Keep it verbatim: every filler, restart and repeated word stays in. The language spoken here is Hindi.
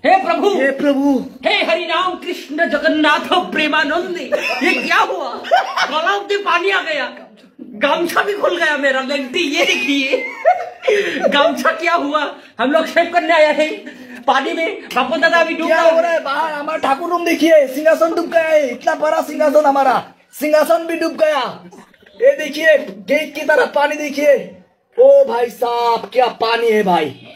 हे प्रभु, हे प्रभु, हे हरि राम कृष्ण जगन्नाथ प्रेमानंद, ये क्या हुआ? गला में पानी आ गया, गमछा भी खुल गया मेरा। लेंटी ये देखिए गमछा क्या हुआ? हम लोग शेव करने आया है पानी में, बापू दादा अभी डूब क्या हो रहा है बाहर? हमारा ठाकुर रूम देखिए, सिंहासन डूब गया है। इतना बड़ा सिंहासन, हमारा सिंहासन भी डूब गया। ये देखिए गेट की तरफ पानी देखिए। ओ भाई साहब क्या पानी है भाई।